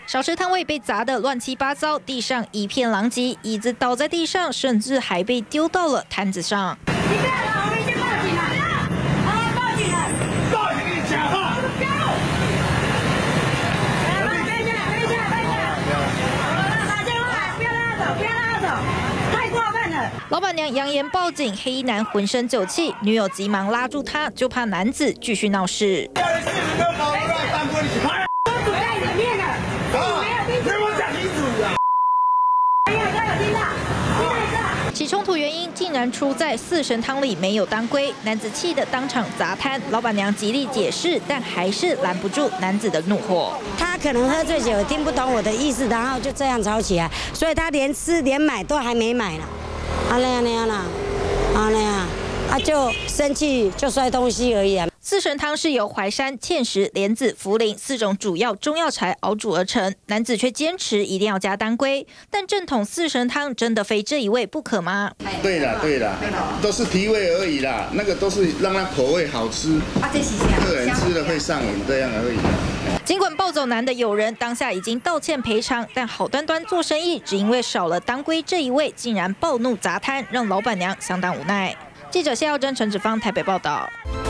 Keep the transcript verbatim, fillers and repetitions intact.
小吃摊位被砸得乱七八糟，地上一片狼藉，椅子倒在地上，甚至还被丢到了摊子上。 你不要了，我们先报警了。啊，报警了！ 报警给你讲话。 不要！来，等一下，等一下，等一下。打电话，不要让他走，不要让他走，太过分了。 老板娘扬言报警，黑衣男浑身酒气，女友急忙拉住他，就怕男子继续闹事。 起冲突原因竟然出在四神汤里没有当归，男子气得当场砸摊，老板娘极力解释，但还是拦不住男子的怒火。 他可能喝醉酒，听不懂我的意思，然后就这样吵起来，所以他连吃连买都还没买呢。啊那样那样啦，啊那样，啊就生气就摔东西而已啊。 四神汤是由淮山、芡实、莲子、茯苓四种主要中药材熬煮而成，男子却坚持一定要加当归。但正统四神汤真的非这一味不可吗？ 对啦，对啦，都是提味而已啦，那个都是让它口味好吃，客人吃了会上瘾这样而已。 尽管暴走男的友人当下已经道歉赔偿，但好端端做生意，只因为少了当归这一味，竟然暴怒砸摊，让老板娘相当无奈。记者谢耀珍、陈芷芳台北报道。